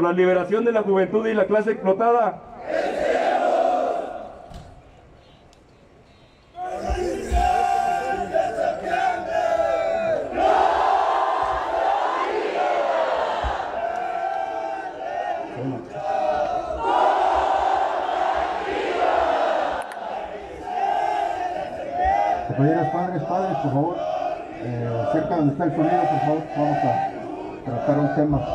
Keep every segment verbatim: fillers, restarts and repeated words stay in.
la liberación de la juventud y la clase explotada. Compañeras, padres, padres, por favor, eh, cerca donde está el sonido, por favor, vamos a tratar un tema.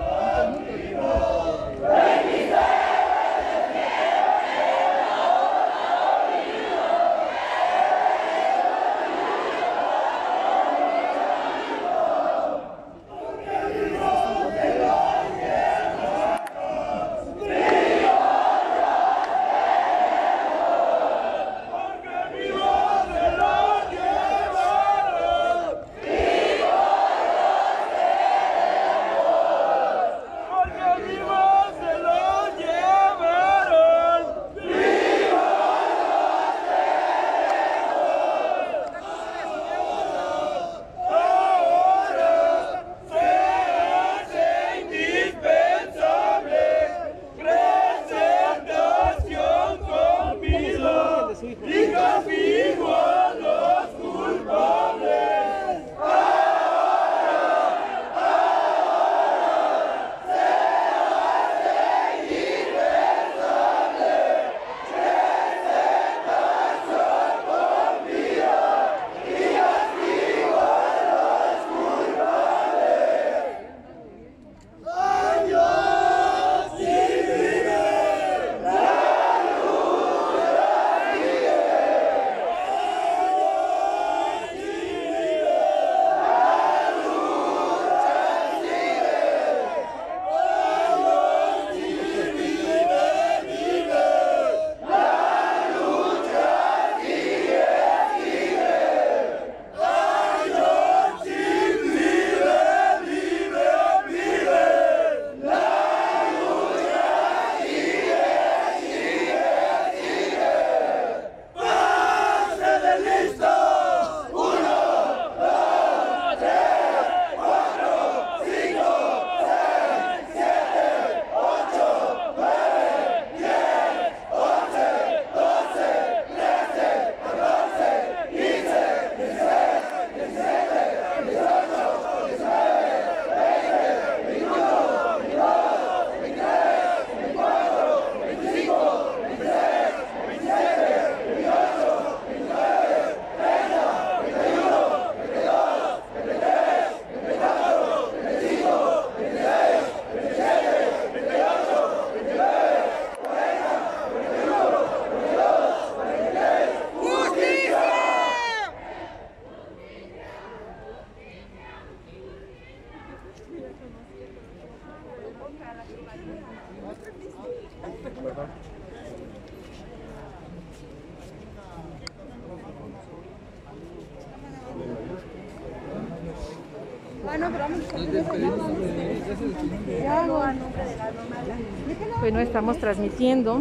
Bueno, estamos transmitiendo,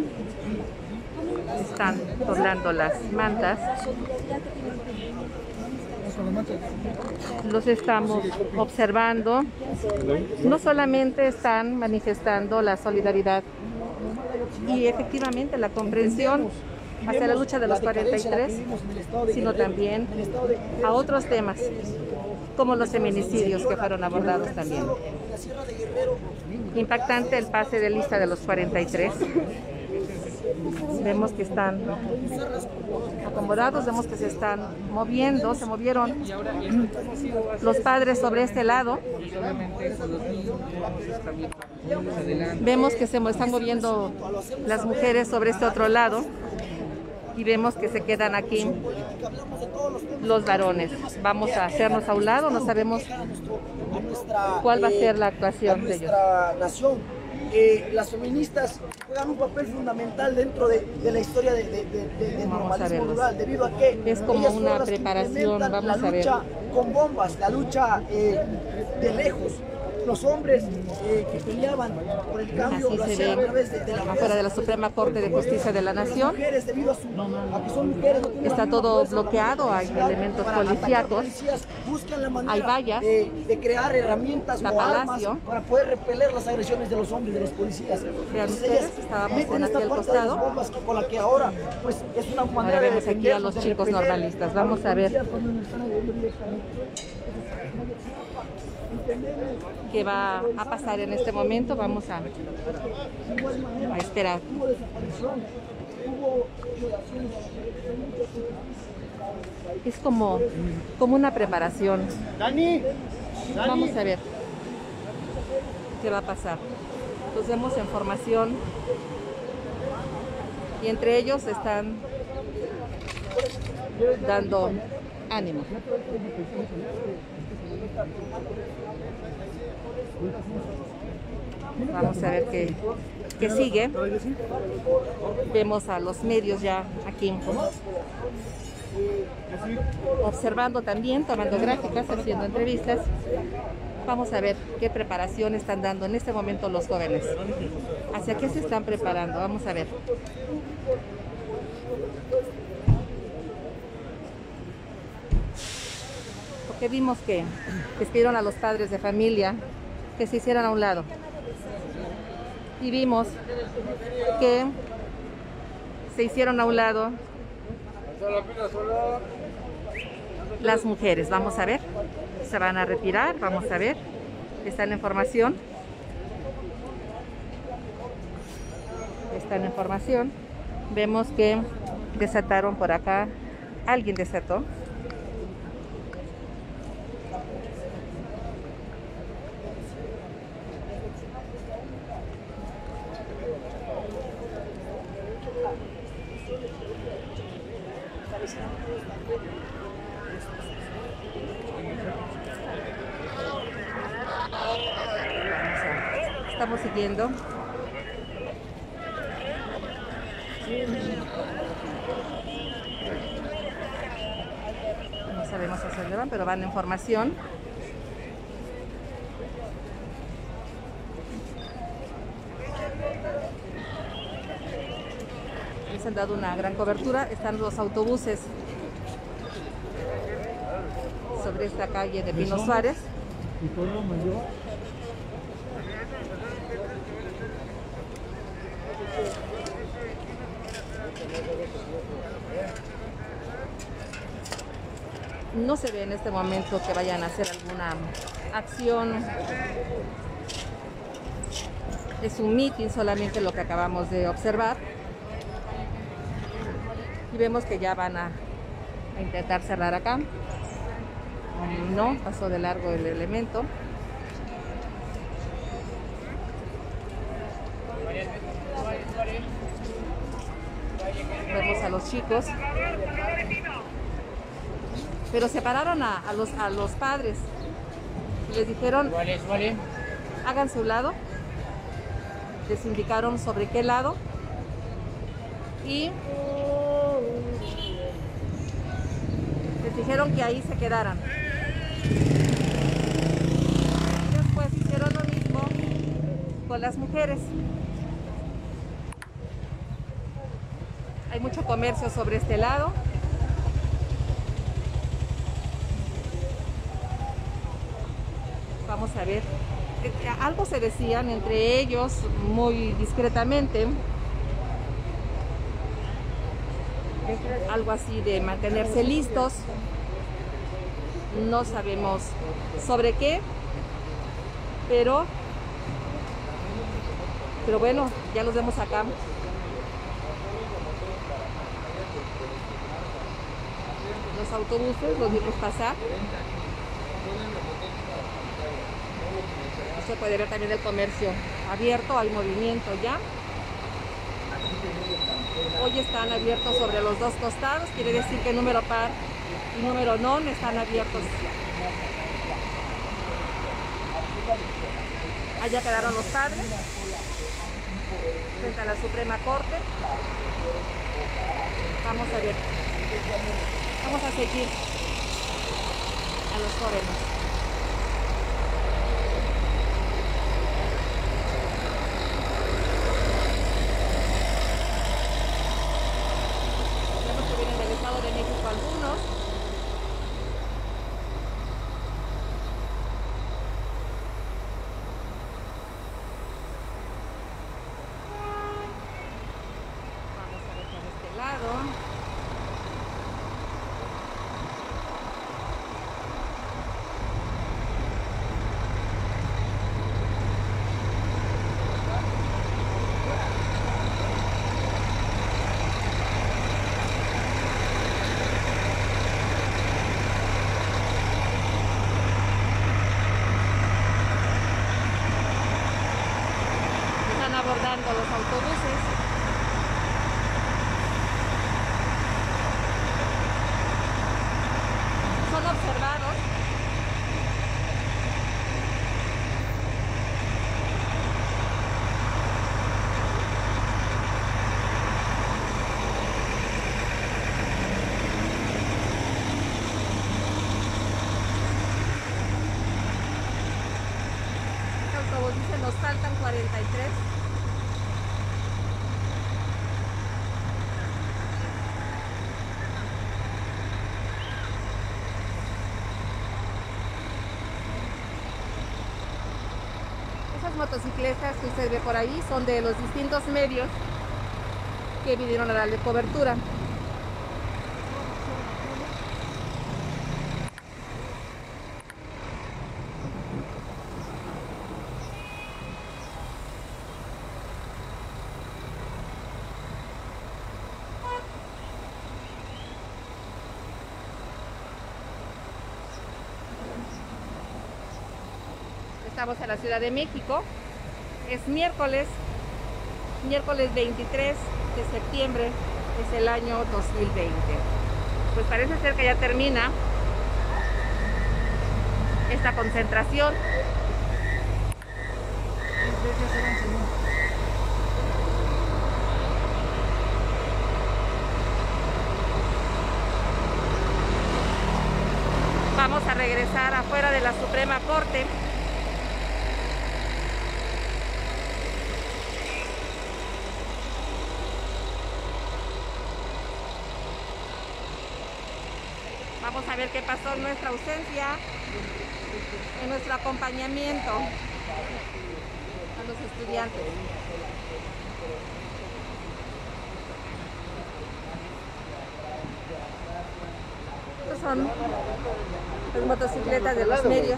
están doblando las mantas, los estamos observando, no solamente están manifestando la solidaridad y efectivamente la comprensión hacia la lucha de los cuarenta y tres, sino también a otros temas, como los feminicidios que fueron abordados también. Impactante el pase de lista de los cuarenta y tres. Vemos que están acomodados, vemos que se están moviendo, se movieron los padres sobre este lado. Vemos que se están moviendo las mujeres sobre este otro lado. Y vemos que se quedan aquí los varones. Vamos a hacernos a un lado, no sabemos cuál va a ser la actuación de ellos. Nuestra nación, eh, las feministas juegan un papel fundamental dentro de, de la historia de, de, de, de, del normalismo rural, debido a que es como una preparación, vamos la a ver. lucha con bombas, la lucha eh, de lejos. los hombres eh, que peleaban por el cambio Así lo se hacían ve a través de, de la afuera de la Suprema Corte de Justicia de la Las Nación. mujeres, debido a, su, a que son mujeres, no tienen Está la misma todo fuerza, bloqueado, la hay capacidad elementos para atacar policíacos, policías, buscan la manera hay vallas, de, de crear herramientas está o armas Palacio. para poder repeler las agresiones de los hombres, de los policías. Vean Entonces, ustedes, ellas estábamos meten en esta aquel parte de las costado. bombas con la que ahora pues, es una manera Ahora de vemos aquí a los defendernos, de chicos repeler normalistas. Vamos a ver policías cuando nos están agrediendo directamente. qué va a pasar en este momento. Vamos a, a esperar. Hubo desaparición, hubo violaciones. Es como, como una preparación. Dani, Vamos a ver qué va a pasar. Los vemos en formación y entre ellos están dando ánimo. Vamos a ver qué, qué sigue. Vemos a los medios ya aquí observando también, tomando gráficas, haciendo entrevistas. Vamos a ver qué preparación están dando en este momento los jóvenes. ¿Hacia qué se están preparando? Vamos a ver. Porque vimos que despidieron a los padres de familia que se hicieran a un lado. Y vimos que se hicieron a un lado las mujeres. Vamos a ver. Se van a retirar. Vamos a ver. Están en formación. Están en formación. Vemos que desataron por acá. Alguien desató. Estamos siguiendo. No sabemos hacia dónde van, pero van en formación. Les han dado una gran cobertura. Están los autobuses sobre esta calle de Pino Suárez. No se ve en este momento que vayan a hacer alguna acción. Es un mitin solamente lo que acabamos de observar. Y vemos que ya van a, a intentar cerrar acá. No, pasó de largo el elemento. Vemos a los chicos. Pero separaron a, a, los, a los padres y les dijeron, háganse un lado. Les indicaron sobre qué lado y les dijeron que ahí se quedaran. Después hicieron lo mismo con las mujeres. Hay mucho comercio sobre este lado. Vamos a ver, algo se decían entre ellos muy discretamente, algo así de mantenerse listos, no sabemos sobre qué, pero, pero bueno, ya los vemos acá. Los autobuses los vimos pasar. Se puede ver también el comercio abierto, hay movimiento ya. Hoy están abiertos sobre los dos costados, quiere decir que número par y número non están abiertos. Allá quedaron los padres, frente a la Suprema Corte. Vamos a ver, vamos a seguir a los jóvenes. Están abordando los autobuses. Son observados. Este autobús dice nos faltan cuarenta y tres. Esas motocicletas que usted ve por ahí son de los distintos medios que vinieron a darle cobertura. Estamos en la Ciudad de México. Es miércoles, miércoles veintitrés de septiembre, es el año dos mil veinte. Pues parece ser que ya termina esta concentración. Vamos a regresar afuera de la Suprema Corte. Vamos a ver qué pasó en nuestra ausencia, en nuestro acompañamiento a los estudiantes. Estos son las motocicletas de los medios.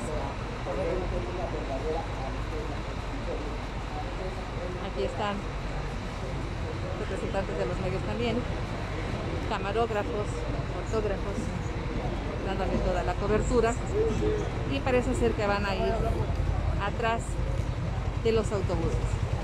Aquí están representantes de los medios también, camarógrafos, fotógrafos, dándole toda la cobertura, y parece ser que van a ir atrás de los autobuses.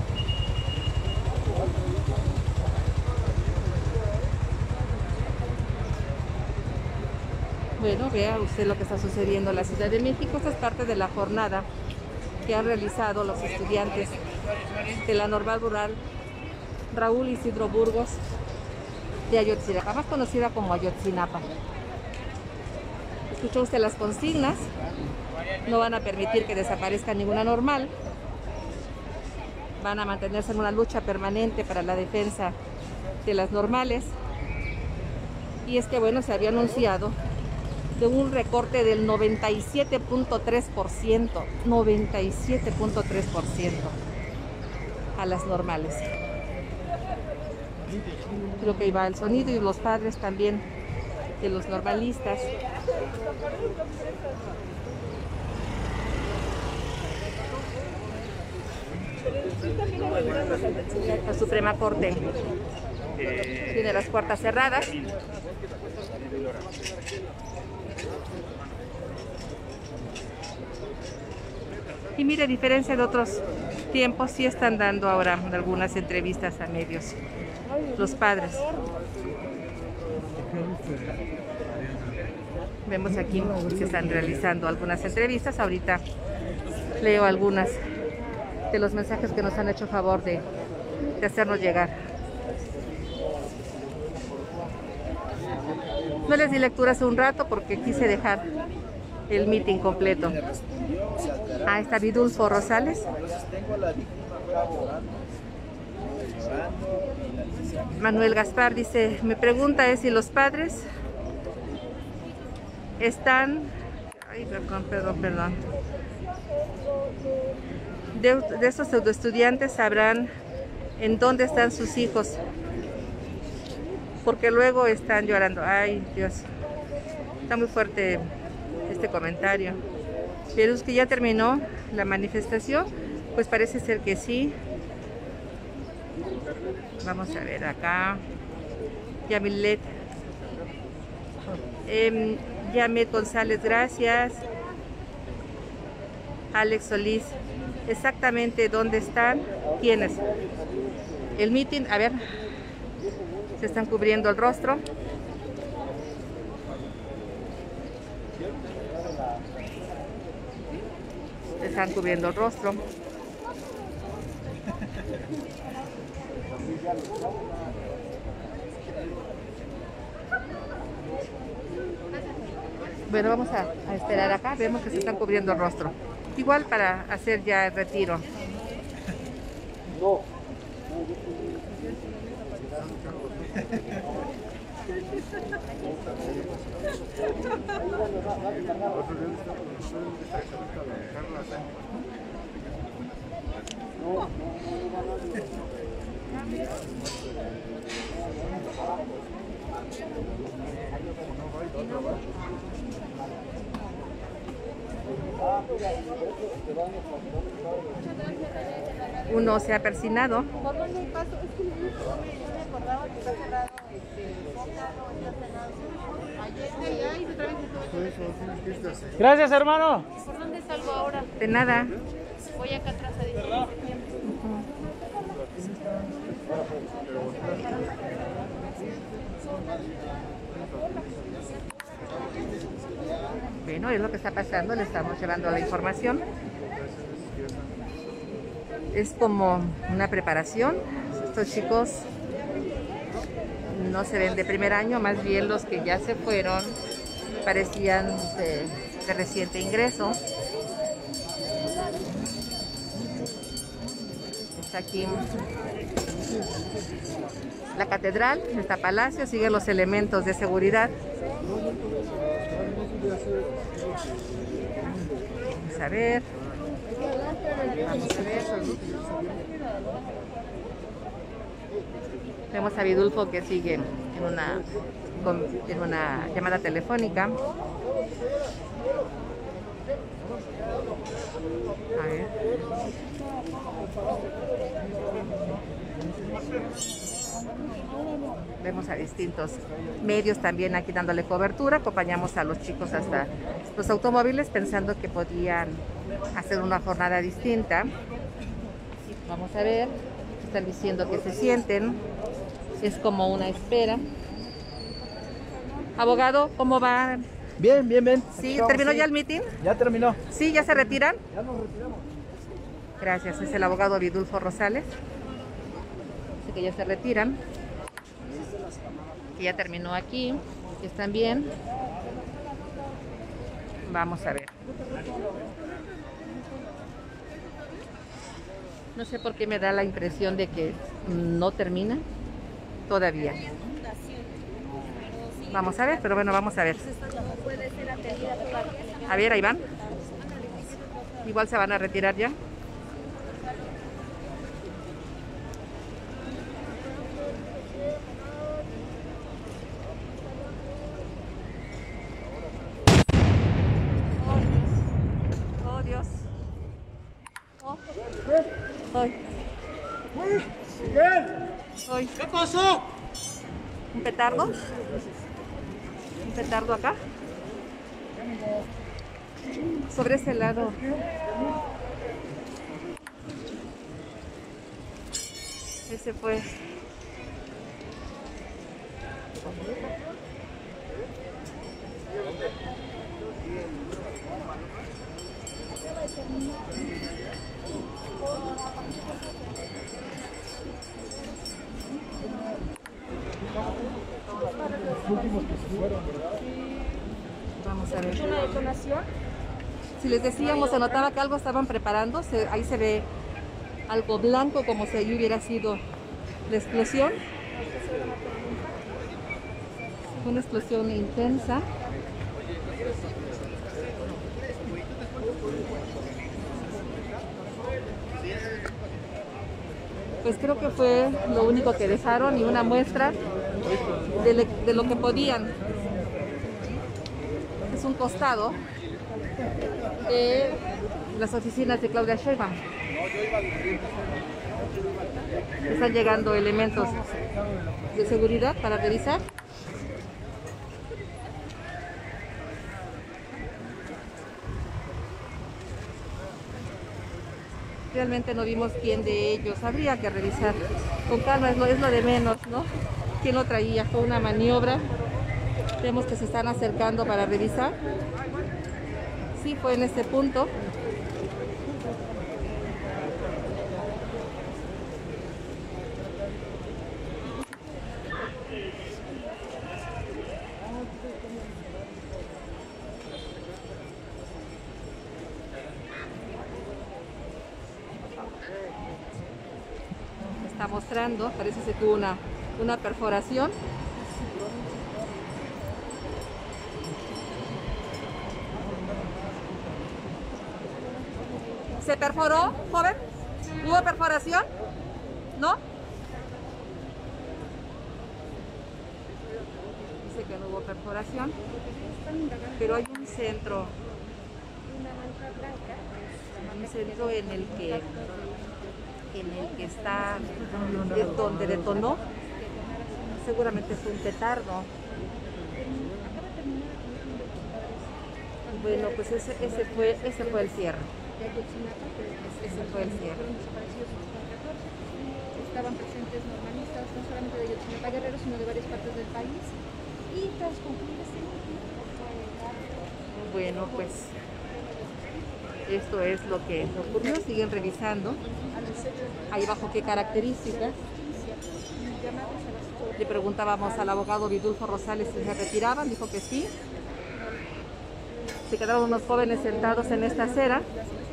Bueno, vea usted lo que está sucediendo en la Ciudad de México. Esta es parte de la jornada que han realizado los estudiantes de la Normal Rural Raúl Isidro Burgos de Ayotzinapa, más conocida como Ayotzinapa. Escuchó usted las consignas. No van a permitir que desaparezca ninguna normal. Van a mantenerse en una lucha permanente para la defensa de las normales. Y es que, bueno, se había anunciado de un recorte del noventa y siete punto tres por ciento, noventa y siete punto tres por ciento a las normales. Creo que iba el sonido y los padres también de los normalistas. La Suprema Corte tiene las puertas cerradas. Y mire, a diferencia de otros tiempos, sí están dando ahora algunas entrevistas a medios los padres. Vemos aquí que se están realizando algunas entrevistas. Ahorita leo algunas de los mensajes que nos han hecho favor de, de hacernos llegar. No les di lectura hace un rato porque quise dejar el meeting completo. Ah, está Vidulfo Rosales. Manuel Gaspar dice, mi pregunta es si los padres están, ay, perdón, perdón, perdón, de, de estos pseudoestudiantes sabrán en dónde están sus hijos. porque luego están llorando. Ay, Dios, está muy fuerte este comentario. Pero es que ya terminó la manifestación, pues parece ser que sí. Vamos a ver acá. Yamilet. Eh, Yamet González, gracias. Alex Solís, exactamente dónde están, quiénes. El mitin, a ver, se están cubriendo el rostro. Se están cubriendo el rostro. Bueno, vamos a, a esperar acá, vemos que se están cubriendo el rostro. Igual para hacer ya el retiro. No. Uno se ha persinado. ¿Por dónde paso? Es que yo me acordaba que está cerrado este Zócalo, está cerrado ayer y ahí otra vez. Gracias, hermano. ¿Por dónde salgo ahora? De nada. Voy acá atrás a dieciséis de septiembre. Bueno, es lo que está pasando, le estamos llevando la información. Es como una preparación. Estos chicos no se ven de primer año, más bien los que ya se fueron parecían de, de reciente ingreso. Está aquí la catedral, está Palacio, siguen los elementos de seguridad. Vamos a ver. Vamos a ver. Vemos a Vidulfo que sigue en una, en una llamada telefónica. A ver. Vemos a distintos medios también aquí dándole cobertura. Acompañamos a los chicos hasta los automóviles pensando que podían hacer una jornada distinta. Vamos a ver. Están diciendo que se sienten. Es como una espera. Abogado, ¿cómo va? Bien, bien, bien. ¿Sí? ¿Terminó ya el meeting? Ya terminó. ¿Sí? ¿Ya se retiran? Ya nos retiramos. Gracias. Es el abogado Vidulfo Rosales. Así que ya se retiran. Que ya terminó aquí. Que están bien. Vamos a ver. No sé por qué me da la impresión de que no termina todavía. Vamos a ver, pero bueno, vamos a ver. A ver, ahí van. Igual se van a retirar ya. Oh, Dios. Oh. Ay. Ay. ¿Qué pasó? ¿Un petardo? ¿Un petardo acá? Sobre ese lado. Ese fue. Vamos a ver. ¿Una detonación? Si les decíamos, se notaba que algo estaban preparando, se, ahí se ve algo blanco como si ahí hubiera sido la explosión. Una explosión intensa. pues creo que fue lo único que dejaron y una muestra de, le, de lo que podían. Es un costado de las oficinas de Claudia Sheinbaum. Están llegando elementos de seguridad para revisar. Realmente no vimos quién de ellos, habría que revisar con calma, es lo, es lo de menos, ¿no? ¿Quién lo traía? Fue una maniobra. Vemos que se están acercando para revisar. Sí, fue en este punto. Está mostrando, parece que tuvo una, una perforación. ¿Se perforó, joven? ¿Hubo perforación? ¿No? Dice que no hubo perforación, pero hay un centro, un centro en el que en el que está, es donde detonó, seguramente fue un petardo. Bueno, pues ese, ese, fue, ese fue el cierre. Ese fue el cierre. Estaban presentes normalistas, no solamente de Ayotzinapa Guerrero, sino de varias partes del país. Y todos concluyen. Bueno, pues esto es lo que ocurrió. Siguen revisando. Ahí bajo qué características. Le preguntábamos al abogado Vidulfo Rosales si se retiraban, dijo que sí. Se quedaron unos jóvenes sentados en esta acera.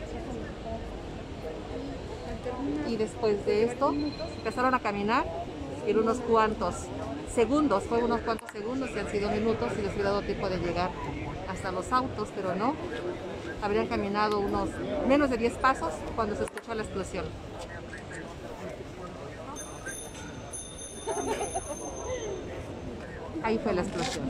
Y después de esto empezaron a caminar en unos cuantos segundos, fue unos cuantos segundos y han sido minutos y les hubiera dado tiempo de llegar hasta los autos, pero no. Habrían caminado unos menos de diez pasos cuando se escuchó la explosión. Ahí fue la explosión.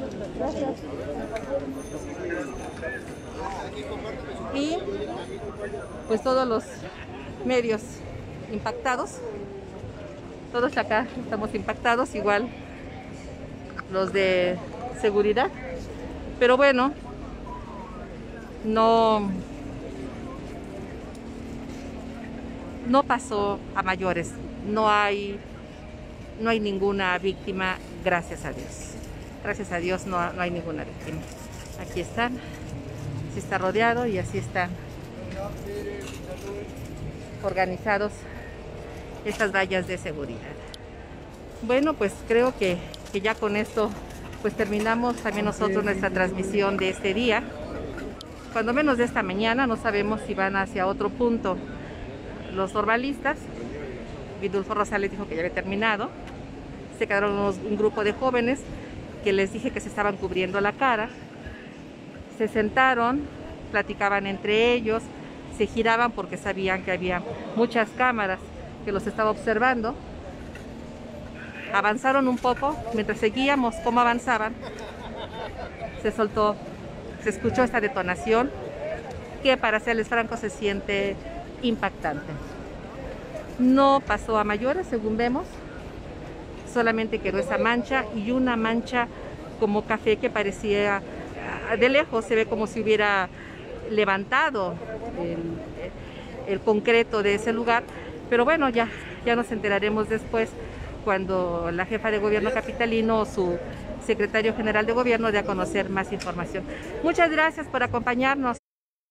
Y pues todos los medios impactados, todos acá estamos impactados, igual los de seguridad, pero bueno, no, no pasó a mayores, no hay, no hay ninguna víctima, gracias a Dios, gracias a Dios no, no hay ninguna víctima. Aquí están, así está rodeado y así están organizados estas vallas de seguridad. Bueno, pues creo que, que ya con esto pues terminamos también nosotros nuestra transmisión de este día, cuando menos de esta mañana. No sabemos si van hacia otro punto los normalistas. Vidulfo Rosales dijo que ya había terminado. Se quedaron unos, un grupo de jóvenes que les dije que se estaban cubriendo la cara. Se sentaron, platicaban entre ellos, se giraban porque sabían que había muchas cámaras que los estaba observando. Avanzaron un poco, mientras seguíamos cómo avanzaban, se soltó, se escuchó esta detonación que, para serles franco, se siente impactante. No pasó a mayores, según vemos, solamente quedó esa mancha y una mancha como café que parecía, de lejos se ve como si hubiera levantado el, el concreto de ese lugar, pero bueno, ya, ya nos enteraremos después cuando la jefa de gobierno capitalino o su secretario general de gobierno dé a conocer más información. Muchas gracias por acompañarnos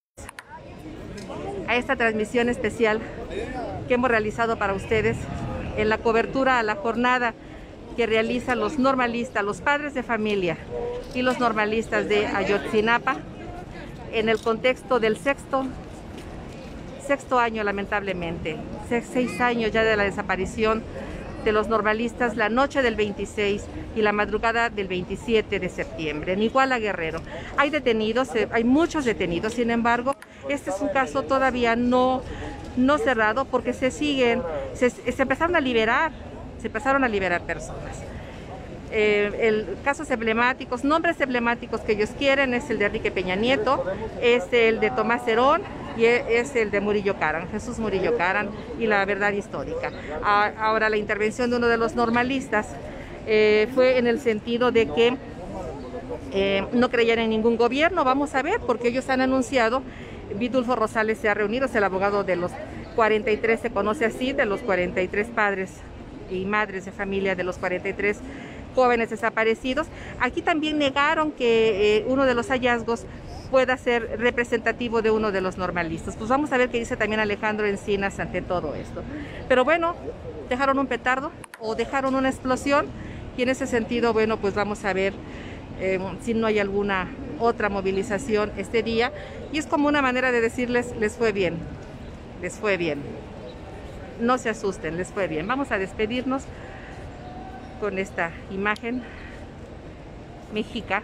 a esta transmisión especial que hemos realizado para ustedes en la cobertura a la jornada que realizan los normalistas, los padres de familia y los normalistas de Ayotzinapa en el contexto del sexto, sexto año, lamentablemente, seis años ya de la desaparición de los normalistas, la noche del veintiséis y la madrugada del veintisiete de septiembre, en Iguala Guerrero. Hay detenidos, hay muchos detenidos, sin embargo, este es un caso todavía no, no cerrado porque se siguen, se, se empezaron a liberar, se empezaron a liberar personas. Eh, el, casos emblemáticos, nombres emblemáticos que ellos quieren es el de Enrique Peña Nieto, es el de Tomás Herón y es el de Murillo Karam, Jesús Murillo Karam y la verdad histórica. A, ahora la intervención de uno de los normalistas eh, fue en el sentido de que eh, no creían en ningún gobierno. Vamos a ver, porque ellos han anunciado, Vidulfo Rosales se ha reunido, es el abogado de los cuarenta y tres, se conoce así, de los cuarenta y tres padres y madres de familia de los cuarenta y tres jóvenes desaparecidos. Aquí también negaron que eh, uno de los hallazgos pueda ser representativo de uno de los normalistas. Pues vamos a ver qué dice también Alejandro Encinas ante todo esto. Pero bueno, dejaron un petardo o dejaron una explosión y en ese sentido, bueno, pues vamos a ver eh, si no hay alguna otra movilización este día. Y es como una manera de decirles, les fue bien, les fue bien. No se asusten, les fue bien. Vamos a despedirnos con esta imagen mexica,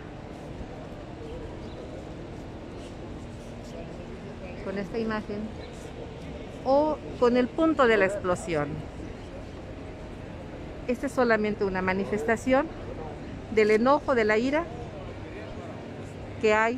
con esta imagen o con el punto de la explosión. Esta es solamente una manifestación del enojo, de la ira que hay,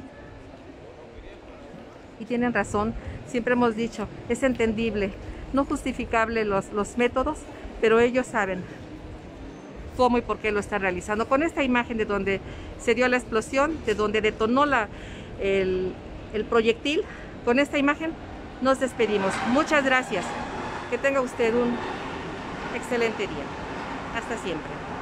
y tienen razón, siempre hemos dicho, es entendible, no justificable los, los métodos, pero ellos saben cómo y por qué lo están realizando. Con esta imagen de donde se dio la explosión, de donde detonó la, el, el proyectil, con esta imagen nos despedimos. Muchas gracias. Que tenga usted un excelente día. Hasta siempre.